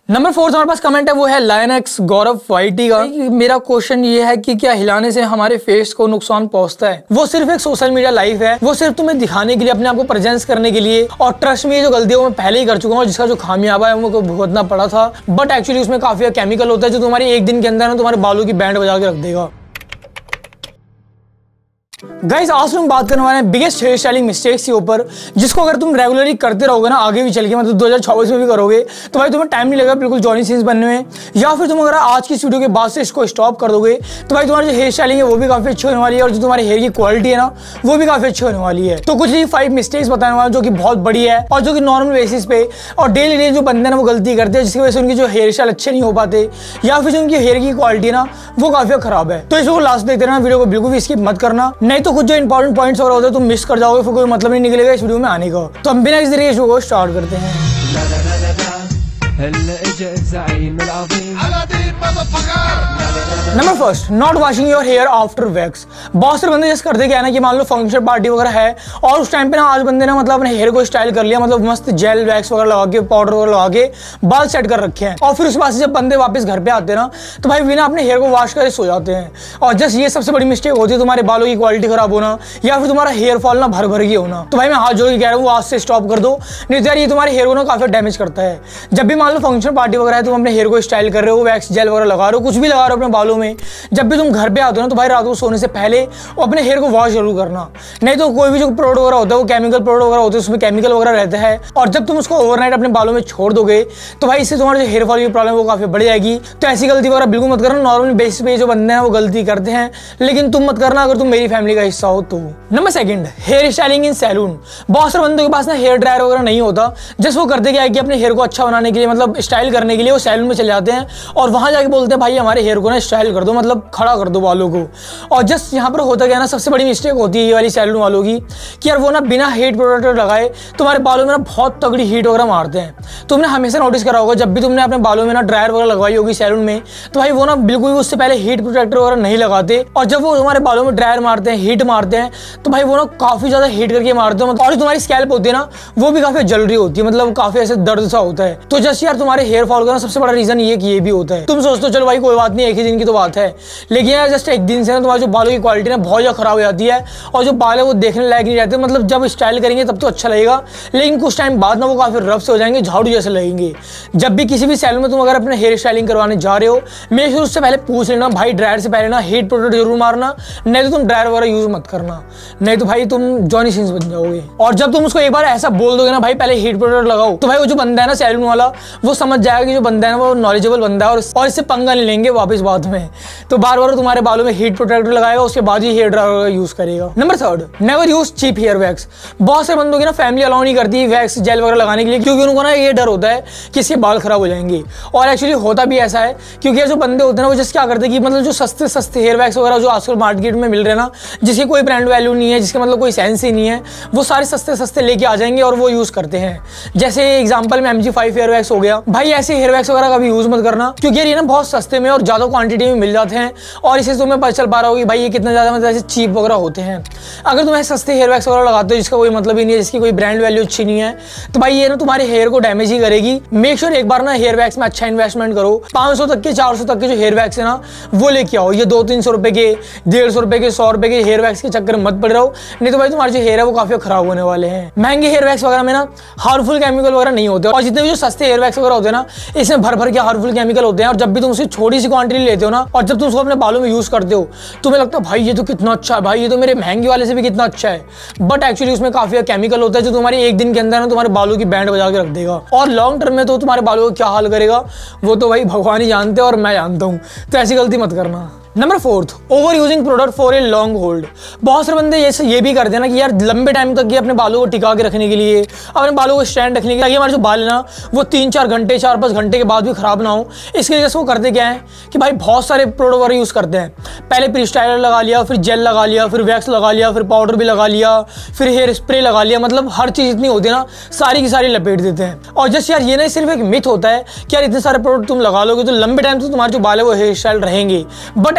Number 4 हमारे पास comment है, वो है लायनक्स गौरव वाईटी का। मेरा क्वेश्चन ये है कि क्या हिलाने से हमारे फेस को नुकसान पहुंचता है? वो सिर्फ एक सोशल मीडिया लाइफ है, वो सिर्फ तुम्हें दिखाने के लिए, अपने आप को प्रेजेंस करने के लिए। और ट्रस्ट में ये जो गलती है वो मैं पहले ही कर चुका हूँ, जिसका जो खामियाबा है वो भुगतना पड़ा था। बट एक्चुअली उसमें काफी केमिकल होता है जो तुम्हारी एक दिन के अंदर ना तुम्हारे बालों की बैंड बजा के रख देगा। गाइस, आज हम बात करने वाले हैं बिगेस्ट हेयर स्टाइलिंग मिस्टेक्स के ऊपर, जिसको अगर तुम रेगुलरली करते रहोगे ना आगे भी चल के, मतलब 2024 में भी करोगे, तो भाई तुम्हें टाइम नहीं लगेगा बिल्कुल जॉनी सीन्स बनने में। या फिर तुम अगर आज की इस वीडियो के बाद से इसको स्टॉप कर दोगे तो भाई तुम्हारी जो हेयर स्टाइलिंग है वो भी काफी अच्छी होने वाली है, और जो तुम्हारे हेयर की क्वालिटी है ना वो भी काफी अच्छी होने वाली है। तो कुछ ही 5 मिस्टेक्स बताने वाला जो कि बहुत बड़ी है, और जो कि नॉर्मल बेसिस पे और डेली डेली जो बंदे ना वो गलती करते हैं, जिसकी वजह से उनकी जो हेयर स्टाइल अच्छे नहीं हो पाते, या फिर जो उनकी हेयर की क्वालिटी ना वो काफी खराब है। तो इसको लास्ट देखते रहना, वीडियो को बिल्कुल भी स्किप मत करना, नहीं तो कुछ जो इंपॉर्टेंट पॉइंट्स और होते हैं तुम मिस कर जाओगे, फिर कोई मतलब नहीं निकलेगा इस वीडियो में आने का। तो हम बिना किसी तरीके से को स्टार्ट करते हैं। Number first, not washing your hair after wax. बहुत से बंदे जैसे करते क्या है ना कि मान लो फंक्शन पार्टी वगैरह है और उस टाइम पे ना आज बंदे ना मतलब अपने हेयर को स्टाइल कर लिया, मतलब मस्त जेल वैक्स वगैरह लगा के, पाउडर वगैरह लगा के बाल सेट कर रखे हैं, और फिर उसके बाद से जब बंदे वापस घर पे आते हैं ना तो भाई बिना अपने हेयर को वॉश करके सो जाते हैं। और जस्ट ये सबसे बड़ी मिस्टेक होती है, तुम्हारे बालों की क्वालिटी खराब होना या फिर तुम्हारा हेयर फॉल ना भर के होना। तो भाई मैं हाथ जोड़ के कह रहा हूँ आज से स्टॉप कर दो, नहीं तो यार ये तुम्हारे हेयर को ना काफी डैमेज करता है। जब भी मान लो फंक्शन पार्टी वगैरह है, तुम अपने हेयर को स्टाइल कर रहे हो, वैक्स जेल वगैरह लगा रहे हो, कुछ भी लगा रहे हो अपने बालों में, जब भी तुम घर पे आते हो ना तो भाई रात को सोने से पहले अपने हेयर को वॉश जरूर करना। नहीं तो कोई भी जो प्रोडक्ट वगैरह होता है वो केमिकल प्रोडक्ट वगैरह होते हैं, उसमें केमिकल वगैरह रहता है, और जब तुम उसको ओवरनाइट अपने बालों में छोड़ दोगे तो भाई इससे तुम्हारे जो हेयर फॉल की प्रॉब्लम वो काफी बढ़ जाएगी। तो ऐसी गलती वगैरह बिल्कुल मत करना। नॉर्मल बेसिस पे जो बंदे हैं वो गलती करते हैं, लेकिन तुम मत करना अगर तुम मेरी फैमिली का हिस्सा हो तो। Number second, hair styling in salon. बहुत सारे बंदों के पास ना हेयर ड्रायर वगैरह नहीं होता, जस्ट वो करते क्या है कि अपने हेयर को अच्छा बनाने के लिए, मतलब स्टाइल करने के लिए वो सैलून में चले जाते हैं और वहां जाके बोलते हैं भाई हमारे हेयर को ना स्टाइल कर दो, मतलब खड़ा कर दो बालों को। और जस्ट यहाँ पर होता क्या ना, सबसे बड़ी मिस्टेक होती है ये वाली सैलून वालों की कि यार वो ना बिना हीट प्रोटेक्टर लगाए तुम्हारे बालों में ना बहुत तगड़ी हीट वगैरह मारते हैं। तुमने हमेशा नोटिस करा होगा जब भी तुमने अपने बालों में ना ड्रायर वगैरह लगवाई होगी सैलून में, तो भाई वो ना बिल्कुल भी उससे पहले हीट प्रोटेक्टर वगैरह नहीं लगाते, और जब वो तुम्हारे बालों में ड्रायर मारते हैं, हीट मारते हैं, तो भाई वो ना काफी ज्यादा हीट करके मारते हैं, और जो तुम्हारी स्कैल्प होती है ना वो भी काफी जल रही होती है, मतलब काफी ऐसे दर्द सा होता है। तो जस्ट यार तुम्हारे हेयर फॉल का ना सबसे बड़ा रीजन ये कि ये भी होता है। तुम सोचते हो चलो भाई कोई बात नहीं, एक ही दिन की तो बात है, लेकिन यार जस्ट एक दिन से ना तुम्हारे जो बालों की क्वालिटी ना बहुत ज्यादा खराब हो जाती है, और जो बाल है वो देखने लायक नहीं रहते। मतलब जब स्टाइल करेंगे तब तो अच्छा लगेगा, लेकिन कुछ टाइम बाद ना वो काफी रफ से हो जाएंगे, झाड़ू जैसे लगेंगे। जब भी किसी भी सैलून में तुम अगर अपने हेयर स्टाइलिंग करवाने जा रहे हो, मेक श्योर उससे पहले पूछ लेना भाई ड्रायर से पहले ना हीट प्रोटेक्टर जरूर मारना, नहीं तो तुम ड्रायर वगैरह यूज मत करना, नहीं तो भाई तुम जॉनी सिंस बन जाओगे। और जब तुम उसको एक बार ऐसा बोल दोगे ना भाई पहले हीट प्रोटेक्टर लगाओ, तो भाई वो जो बंदा है ना सैलून वाला वो समझ जाएगा कि जो बंदा है ना वो नॉलेजेबल बंदा है, और इससे पंगा नहीं लेंगे वापस बाद में। तो बार बार तुम्हारे बालों में हीट प्रोटेक्टर लगाएगा, उसके बाद ही हेयर ड्रायर यूज करेगा। Number third, never use cheap hair wax. बहुत से बंदों की ना फैमिली अलाउ नहीं करती है वैक्स जेल वगैरह लगाने के लिए, क्योंकि उनको ना ये डर होता है कि इसके बाल खराब हो जाएंगे। और एक्चुअली होता भी ऐसा है, क्योंकि जो बंदे होते हैं ना वो जस्ट क्या करते हैं कि मतलब जो सस्ते सस्ते हेयर वैक्स वगैरह जो आजकल मार्केट में मिल रहे हैं ना, जिसकी कोई ब्रांड वैल्यू नहीं है, जिसका मतलब कोई सेंस ही नहीं है, वो सारे सस्ते सस्ते लेके आ जाएंगे और वो यूज करते हैं। जैसे एग्जाम्पल में MG5 हेयर वैक्स हो गया, भाई ऐसे हेयर वैक्स वगैरह का भी यूज मत करना, क्योंकि ये ना बहुत सस्ते में और ज्यादा क्वांटिटी में मिल जाते हैं, और इससे तुम्हें पता चल पा रहा होगा कि भाई ये कितना ज्यादा मतलब ऐसे चीप वगैरह होते हैं। अगर तुम सस्ते हेयर वैक्स वगैरह लगाते हो जिसका कोई मतलब ही नहीं है, जिसकी कोई ब्रांड वैल्यू अच्छी नहीं है, तो भाई ये ना तुम्हारे हेयर को डैमेज ही करेगी। मेक श्योर एक बार ना हेयर वैक्स में अच्छा इन्वेस्टमेंट करो, 500 तक के 400 तक के जो हेयर वैक्स है ना वो लेके आओ। ये 200-300 रुपए के, 150 रुपए के, 100 रुपए के हेयर वैक्स के चक्कर में मत पड़ रहो, नहीं तो भाई तुम्हारे जो हेयर है वो काफी खराब होने वाले हैं। महंगे हेयर वैक्स वगैरह में ना हार्मफुल केमिकल वगैरह नहीं होते, और जितने भी जो सस्ते हेयर वैक्स वगैरह होते हैं ना इसमें भर के हार्मफुल केमिकल होते हैं। और जब भी तुम उसकी छोटी सी क्वांटिटी लेते हो ना, और जब तुम उसको अपने बालों में यूज करते हो, तुम्हें लगता है भाई ये तो कितना अच्छा है, भाई ये तो मेरे महंगे वाले से भी कितना अच्छा है, बट एक्चुअली उसमें काफी केमिकल होता है जो तुम्हारी एक दिन के अंदर ना तुम्हारे बालों की बैंड बजा के रख देगा, और लॉन्ग टर्म में तो तुम्हारे बालों को क्या हाल करेगा वो तो भाई भगवान ही जानते हैं और मैं जानता हूँ। तो ऐसी गलती मत करना। Number fourth, over using product for a long hold. बहुत सारे बंदे ये भी करते हैं ना कि यार लंबे टाइम तक ये अपने बालों को टिका के रखने के लिए, अपने बालों को स्टैंड रखने के लिए, ताकि हमारे जो बाल है ना वो 3-4 घंटे 4-5 घंटे के बाद भी खराब ना हो। इसके लिए वो करते क्या है कि भाई बहुत सारे प्रोडक्ट वगैरह यूज करते हैं। पहले प्री स्टाइलर लगा लिया, फिर जेल लगा लिया, फिर वैक्स लगा लिया, फिर पाउडर भी लगा लिया, फिर हेयर स्प्रे लगा लिया, मतलब हर चीज इतनी होती है ना सारी की सारी लपेट देते हैं। और जस्ट यार ये ना सिर्फ एक मिथ होता है कि यार इतने सारे प्रोडक्ट तुम लगा लोगे तो लंबे टाइम से तुम्हारे जो बाल है वो हेयर स्टाइल रहेंगे, बट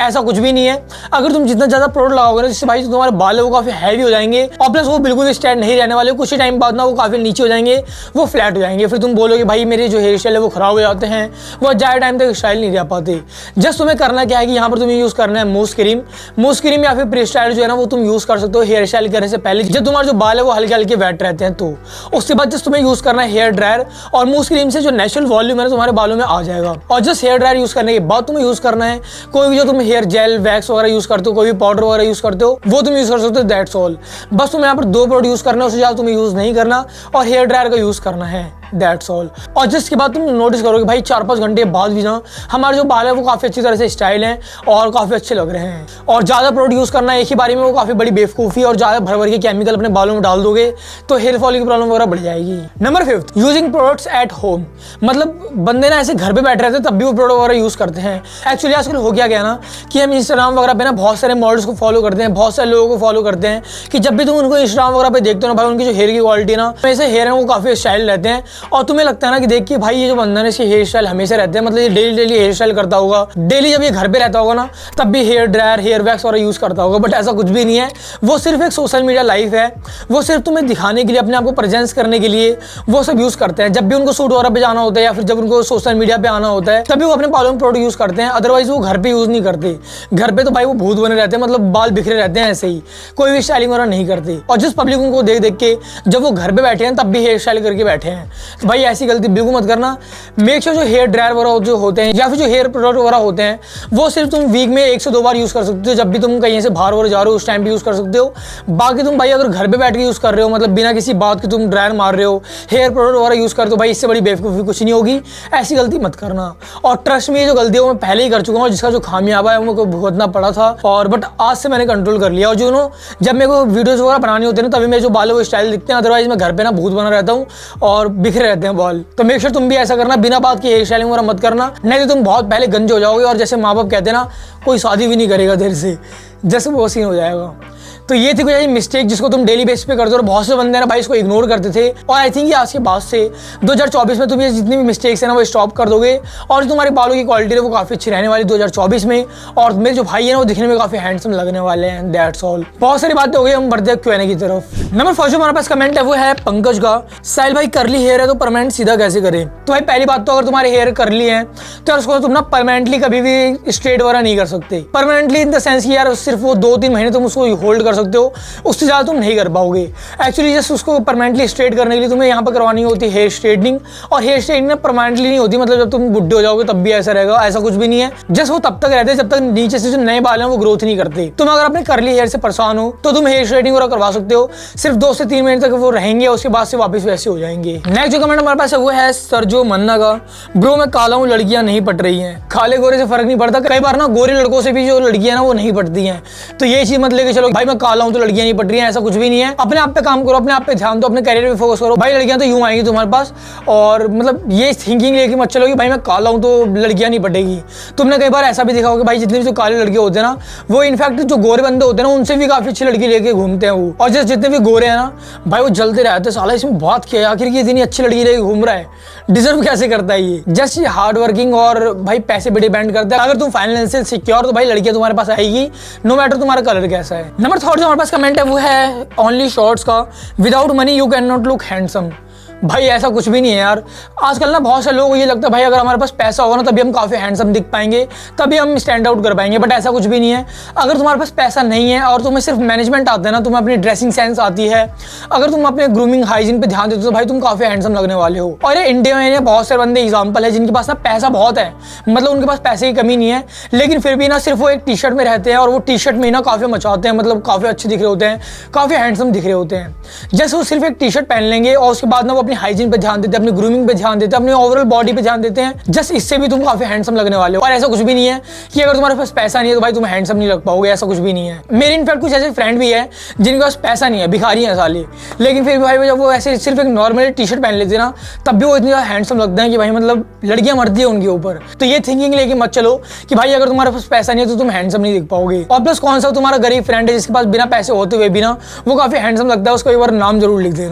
ऐसा कुछ भी नहीं है। अगर तुम जितना ज्यादा प्रोडक्ट लगाओगे ना, जिससे भाई तुम्हारे बाल है वो काफी हैवी हो जाएंगे और प्लस वो बिल्कुल स्ट्रेट नहीं रहने वाले, कुछ ही टाइम बाद ना वो काफी नीचे हो जाएंगे, वो फ्लैट हो जाएंगे। फिर तुम बोलोगे भाई मेरे जो हेयर स्टाइल है वो खराब हो जाते हैं, वो ज्यादा टाइम तक स्टाइल नहीं रह पाते। जस्ट तुम्हें करना क्या है कि यहाँ पर तुम्हें यूज करना है मूस क्रीम या फिर प्री स्टाइल जो है ना वो तुम यूज कर सकते हो हेयर स्टाइल करने से पहले, जब तुम्हारे जो बाल है वो हल्के हल्के वेट रहते हैं। तो उसके बाद जस्ट तुम्हें यूज करना है हेयर ड्रायर, और मूस क्रीम से जो नेचुरल वॉल्यूम है तुम्हारे बालों में आ जाएगा। और जस्ट हेयर ड्रायर यूज करने के बाद तुम्हें यूज करना है कोई भी जो तुम हेयर जेल वैक्स वगैरह यूज करते हो, कोई भी पाउडर वगैरह यूज करते हो, वो तुम यूज कर सकते हो। That's all. बस तुम्हें यहाँ पर 2 प्रोडक्ट यूज करना है, उससे ज्यादा तुम्हें यूज नहीं करना, और हेयर ड्रायर का यूज करना है। That's all. और जिसके बाद तुम नोटिस करोगे भाई 4-5 घंटे बाद भी ना हमारे जो बाल है वो काफी अच्छी तरह से स्टाइल हैं और काफी अच्छे लग रहे हैं। और ज्यादा प्रोडक्ट यूज करना एक ही बारी में वो काफी बड़ी बेवकूफी, और ज्यादा भर भर के केमिकल अपने बालों में डाल दोगे तो हेयर फॉल की प्रॉब्लम वगैरह बढ़ जाएगी। Number 5, using products at home. मतलब बंदे ना ऐसे घर पे बैठे रहते हैं तब भी वो प्रोडक्ट वगैरह यूज करते हैं। एक्चुअली आजकल हो गया ना कि हम इंस्टाग्राम वगैरह पे ना बहुत सारे मॉडल्स को फॉलो करते हैं, बहुत सारे लोगों को फॉलो करते हैं कि जब भी तुम उनको इंस्टाग्राम वगैरह पे देखते हो ना भाई उनकी जो हेयर की क्वालिटी ना वैसे हेयर है वो काफी स्टाइल रहते हैं, और तुम्हें लगता है ना कि देख के भाई ये जो बंदा है इसके हेयर स्टाइल हमेशा रहते हैं, मतलब ये डेली हेयर स्टाइल करता होगा, डेली जब ये घर पे रहता होगा ना तब भी हेयर ड्रायर हेयर वैक्स वगैरह यूज करता होगा। बट ऐसा कुछ भी नहीं है, वो सिर्फ एक सोशल मीडिया लाइफ है, वो सिर्फ तुम्हें दिखाने के लिए, अपने आप को प्रेजेंस करने के लिए वो सब यूज करते हैं। जब भी उनको शूट वगैरह पे जाना होता है या फिर जब उनको सोशल मीडिया पे आना होता है तभी वो अपने बालों में प्रोडक्ट यूज करते हैं, अदरवाइज वो घर पे यूज नहीं करते। घर पे तो भाई वो भूत बने रहते हैं, मतलब बाल बिखरे रहते हैं ऐसे ही, कोई भी स्टाइलिंग वगैरह नहीं करते। और जिस पब्लिक उनको देख देख के जब वो घर पे बैठे हैं तब भी हेयर स्टाइल करके बैठे हैं, तो भाई ऐसी गलती बिल्कुल मत करना। मेक श्योर जो हेयर ड्रायर वगैरह जो होते हैं या फिर जो हेयर प्रोडक्ट वगैरह होते हैं वो सिर्फ तुम वीक में 1 से 2 बार यूज कर सकते हो, जब भी तुम कहीं से बाहर वगैरह जा रहे हो उस टाइम पे यूज कर सकते हो। बाकी तुम भाई अगर घर पे बैठ के यूज कर रहे हो, मतलब बिना किसी बात के तुम ड्रायर मार रहे हो, हेयर प्रोडक्ट वगैरह यूज करते हो, भाई इससे बड़ी बेवकूफी कुछ नहीं होगी, ऐसी गलती मत करना। और ट्रस्ट में ये जो गलती है वो मैं पहले ही कर चुका हूँ, जिसका जो खामियाबा है वो भुगतना पड़ा था, और बट आज से मैंने कंट्रोल कर लिया। और जो नो जब मेरे को वीडियोज वगैरह बनानी होती है ना तभी मेरे जो बाल है वो स्टाइल दिखते हैं, अदरवाइज मैं घर पे ना भूत बना रहता हूँ और बिखरे रहते हैं बाल। तो मेक श्योर तुम भी ऐसा करना, बिना बात की हेयर स्टाइलिंग वगैरह मत करना, नहीं तो तुम बहुत पहले गंजे हो जाओगे, और जैसे माँ बाप कहते हैं ना कोई शादी भी नहीं करेगा देर से, जैसे वो सीन हो जाएगा। तो ये थी कोई ऐसी मिस्टेक जिसको तुम डेली बेस पे करते हो, और बहुत से बंदे ना भाई इसको इग्नोर करते थे। और आई थिंक ये आज के बाद से 2024 में तुम ये जितनी भी मिस्टेक्स है ना वो स्टॉप कर दोगे, और जो तुम्हारे बालों की क्वालिटी है वो काफी अच्छी रहने वाली 2024 में। और मेरे जो भाई है ना वो दिखने में काफी हैंडसम लगने वाले हैं। That's all. बहुत सारी बातें हो गई, हम बढ़ते हैं Q&A की तरफ। नंबर 1 जो हमारे पास कमेंट है वो है पंकज का। साहिल भाई करली हेयर है तो परमानेंट सीधा कैसे करें? तो भाई पहली बात तो अगर तुम्हारे हेयर करली है तो उसको तुम ना परमानेंटली कभी भी स्ट्रेट वगैरह नहीं कर सकते। परमानेंटली इन द सेंस कि यार सिर्फ वो 2-3 महीने तुम उसको होल्ड कर सकते हो, उससे ज़्यादा तुम नहीं कर पाओगे। एक्चुअली जस्ट उसको परमानेंटली स्ट्रेट करने के लिए तुम्हें यहाँ पर करवानी होती है हेयर स्ट्रेटनिंग, और हेयर स्ट्रेटनिंग ना परमानेंटली नहीं होती, मतलब जब तुम बुढ़े हो जाओगे तब भी ऐसा रहेगा, ऐसा कुछ भी नहीं है। जस्ट वो तब तक रहते हैं जब तक नीचे से जो नए बाल हैं वो ग्रोथ नहीं करते। तुम अगर अपने करली हेयर से परेशान हो तो तुम हेयर स्ट्रेटनिंग वगैरह करवा सकते हो, सिर्फ 2 से 3 महीने तक वो रहेंगे, उसके बाद से वापस वैसे हो जाएंगे। नेक्स्ट जो कमेंट हमारे पास है वो है सरजो मन्ना का। ब्रो मैं काला हूँ, लड़कियां नहीं पट रही हैं। काले गोरे से फर्क नहीं पड़ता, कई बार ना गोरे लड़कों से भी जो लड़कियां ना वो नहीं पटती हैं। तो ये चीज मत लेके चलो भाई मैं काला हूँ तो लड़कियां नहीं पट रही हैं, ऐसा कुछ भी नहीं है। अपने आप पे काम करो, अपने आप पे ध्यान दो, अपने करियर पे फोकस करो। भाई लड़कियां तो यूं आएंगी तुम्हारे पास, और मतलब ये थिंकिंग लेके मत चलो कि भाई मैं काला हूं तो लड़कियां नहीं पटेगी। तुमने कई बार ऐसा भी देखा होगा भाई जितने भी जो काले लड़के होते हैं ना वो इनफैक्ट जो गोरे बंदे होते हैं ना उनसे भी काफी अच्छी लड़की लेके घूमते हैं वो। और जैसे जितने भी गोरे हैं ना भाई वो जलते रहते हैं, साला इसमें बात किया आखिर की इतनी अच्छी लड़की लेके घूम रहा है, डिजर्व कैसे करता है ये? जस्ट ये हार्ड वर्किंग और भाई पैसे पे डिपेंड करता है। अगर तुम फाइनेंशियल सिक्योर तो भाई लड़कियां तुम्हारे पास आएगी, नो मैटर तुम्हारा कलर कैसा है। नंबर 3 जो हमारे पास कमेंट है वो है ओनली शॉर्ट्स का। Without money you can not look handsome. भाई ऐसा कुछ भी नहीं है यार। आजकल ना बहुत से लोगों को ये लगता है भाई अगर हमारे पास पैसा होगा ना तभी हम काफी हैंडसम दिख पाएंगे, तभी हम स्टैंड आउट कर पाएंगे, बट ऐसा कुछ भी नहीं है। अगर तुम्हारे पास पैसा नहीं है और तुम्हें सिर्फ मैनेजमेंट आता है ना, तुम्हें अपनी ड्रेसिंग सेंस आती है, अगर तुम अपने ग्रूमिंग हाइजीन पे ध्यान देते हो तो भाई तुम काफी हैंडसम लगने वाले हो। और ये इंडिया में बहुत सारे बंदे एग्जाम्पल है जिनके पास ना पैसा बहुत है, मतलब उनके पास पैसे की कमी नहीं है, लेकिन फिर भी ना सिर्फ वो एक टी शर्ट में रहते हैं और वो टी शर्ट में ना काफी मचाते हैं, मतलब काफी अच्छे दिख रहे होते हैं, काफी हैंडसम दिख रहे होते हैं। जैसे वो सिर्फ एक टी शर्ट पहन लेंगे और उसके बाद ना वो अपनी हाइजीन पे ध्यान देते हैं, अपनी ग्रूमिंग पे ध्यान देते हैं, अपनी ओवरऑल बॉडी पे ध्यान देते हैं, जस्ट इससे भी तुम काफी हैंडसम लगने वाले हो। और ऐसा कुछ भी नहीं है कि अगर तुम्हारे पास पैसा नहीं है तो भाई तुम हैंडसम नहीं लग पाओगे, ऐसा कुछ भी नहीं है। मेरे इनफैक्ट कुछ ऐसे फ्रेंड भी है जिनके पास पैसा नहीं है, भिखारी है साले, लेकिन फिर भी भाई जब वो ऐसे सिर्फ एक नॉर्मल टी शर्ट पहन लेते हैं ना तब भी वो इतनी ज्यादा हैंडसम लगते हैं कि भाई मतलब लड़कियां मरती है उनके ऊपर। तो ये थिंकिंग लेके मत चलो कि भाई अगर तुम्हारे पास पैसा नहीं है तो तुम हैंडसम नहीं दिख पाओगे। और प्लस कौन सा तुम्हारा गरीब फ्रेंड है जिसके पास बिना पैसे होते हुए भी ना वो काफी हैंडसम लगता है, उसको एक बार नाम जरूर लिख देना।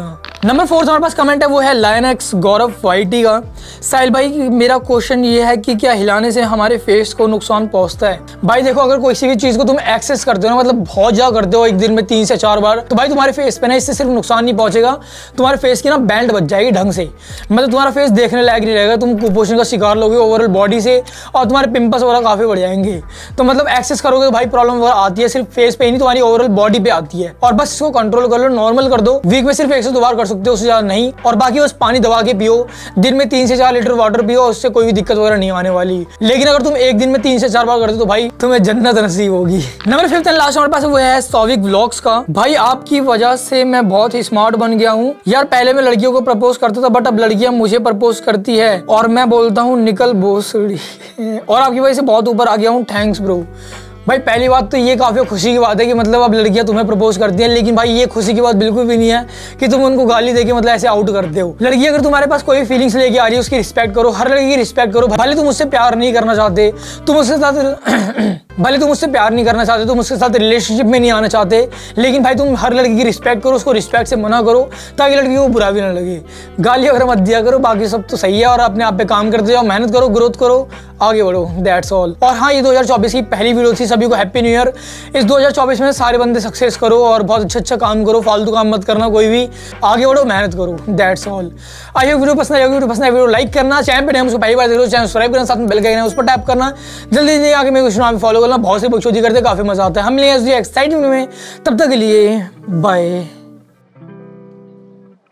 नंबर 4 हमारे पास कमेंट है, वो है लायन एक्स गौरव वाईटी का। साहिल भाई मेरा क्वेश्चन ये है कि क्या हिलाने से हमारे फेस को नुकसान पहुंचता है? भाई देखो, अगर कोई सी भी चीज को तुम एक्सेस करते हो ना, मतलब बहुत ज्यादा करते हो एक दिन में 3 से 4 बार, तो भाई तुम्हारे फेस पे ना इससे सिर्फ नुकसान नहीं पहुंचेगा, तुम्हारे फेस की ना बेल्ट बच जाएगी ढंग से, मतलब तुम्हारा फेस देखने लायक नहीं रहेगा, तुम कुपोषण का शिकार लोगे ओवरऑल बॉडी से, और तुम्हारे पिंपल्स वगैरह काफी बढ़ जाएंगे। तो मतलब एक्सेस करोगे तो भाई प्रॉब्लम वगैरह आती है, सिर्फ फेस पे ही नहीं, तुम्हारी ओवरऑल बॉडी पे आती है। और बस इसको कंट्रोल कर लो, नॉर्मल कर दो, वीक में सिर्फ 1 से 2 बार कर सकते हो, उससे ज्यादा नहीं। और बाकी बस पानी दबा के पियो, दिन में 3 से 4 लीटर वाटर पियो, उससे कोई भी दिक्कत वगैरह नहीं आने वाली। लेकिन अगर तुम एक दिन में 3 से 4 बार करते हो तो भाई तुम्हें जन्नत नसीब होगी। नंबर 5 एंड लास्ट हमारे पास वो है सौविक व्लॉग्स का। भाई आपकी वजह से मैं बहुत ही स्मार्ट बन गया हूँ यार, पहले मैं लड़कियों को प्रपोज करता था, बट अब लड़कियां मुझे प्रपोज करती है और मैं बोलता हूँ निकल भोसड़ी और आपकी वजह से बहुत ऊपर आ गया हूँ, थैंक्स ब्रो। भाई पहली बात तो ये काफ़ी खुशी की बात है कि मतलब अब लड़कियां तुम्हें प्रपोज करती हैं, लेकिन भाई ये खुशी की बात बिल्कुल भी नहीं है कि तुम उनको गाली देके मतलब ऐसे आउट करते हो। लड़की अगर तुम्हारे पास कोई फीलिंग्स लेके आ रही है, उसकी रिस्पेक्ट करो, हर लड़की की रिस्पेक्ट करो। भले तुम उससे प्यार नहीं करना चाहते, तुम उसके साथ भले तुम उससे प्यार नहीं करना चाहते, तुम उसके साथ रिलेशनशिप में नहीं आना चाहते, लेकिन भाई तुम हर लड़की की रिस्पेक्ट करो, उसको रिस्पेक्ट से मना करो ताकि लड़की को बुरा भी ना लगे। गाली वगैरह मत दिया करो, बाकी सब तो सही है। और अपने आप पे काम करते जाओ, मेहनत करो, ग्रोथ करो, आगे बढ़ो, दैट्स ऑल। और हाँ, ये 2024 की पहली वीडियो थी, सभी को हैप्पी न्यू ईयर। इस 2024 में सारे बंदे सक्सेस करो और बहुत अच्छा काम करो, फालतू काम मत करना कोई भी, आगे बढ़ो, मेहनत करो, that's all. I hope video पसंद आई होगी, वीडियो लाइक करना, चैनल पे हमको पहली बार देख रहे हो चैनल सब्सक्राइब करना, साथ में बेल का आइकन है उस पर टैप करना, जल्दी आगे मेरे को फॉलो करना। बहुत से बकचोदी करते काफी मजा आता है। हम मिलेंगे एक्साइटिंग में, तब तक के लिए बाय।